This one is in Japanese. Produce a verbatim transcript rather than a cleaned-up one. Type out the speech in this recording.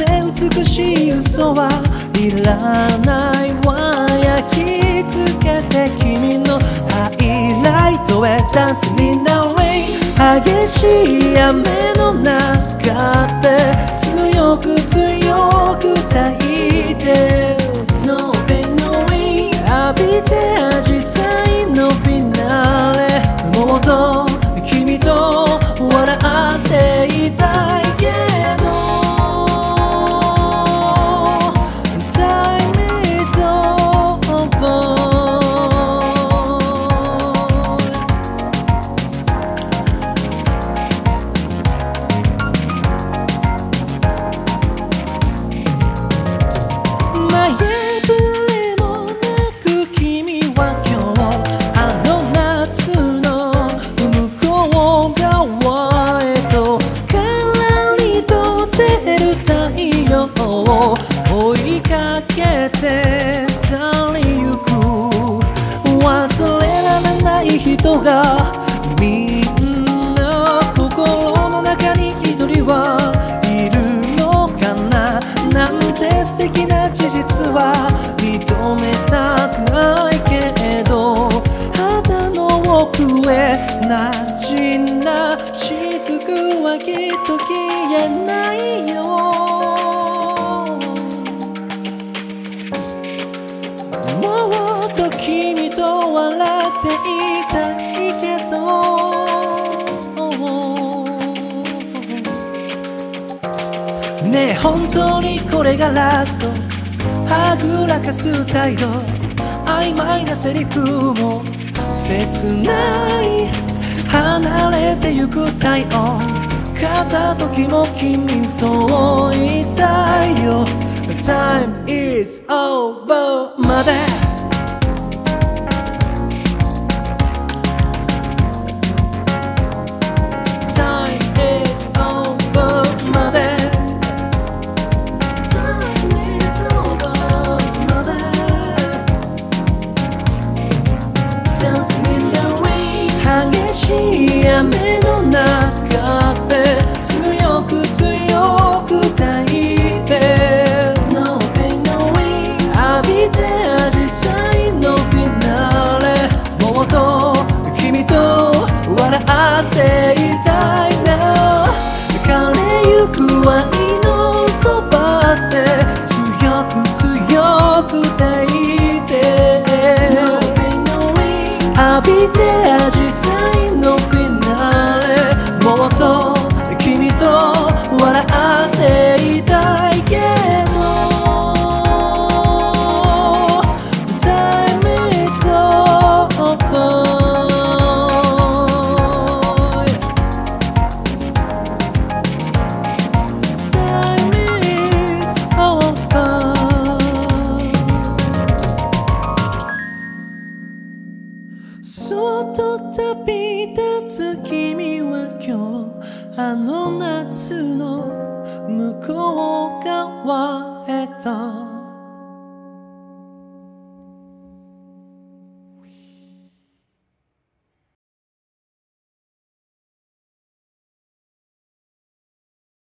美しい嘘はいらないわ。焼き付けて君のハイライトへダンスになれ。激しい雨の中で強く強く抱いて No pain no rain 浴びてアジサイのフィナーレ。もっと君と笑っていたいけど Time is over。追いかけて去りゆく忘れられない人がみんな心の中に一人はいるのかな。なんて素敵な事実は認めたくないけど肌の奥へ馴染んだ雫はきっと消えないよ。もっと君と笑っていたいけどねえ本当にこれがラスト。はぐらかす態度曖昧なセリフも切ない。離れてゆく太陽片時も君といたいよ。Time is over まで雨の中で強く強く抱いて No pain no rain 浴びてアジサイのフィナーレ。もっと君と笑っていたいな。枯れゆく愛のそばで強く強く抱いて No pain no rain 浴びてアジサイのフィナーレ。もっと君と笑っていたいけど Time is over。 Time is over。 そっと旅立つ君は今日あの夏の向こう側へと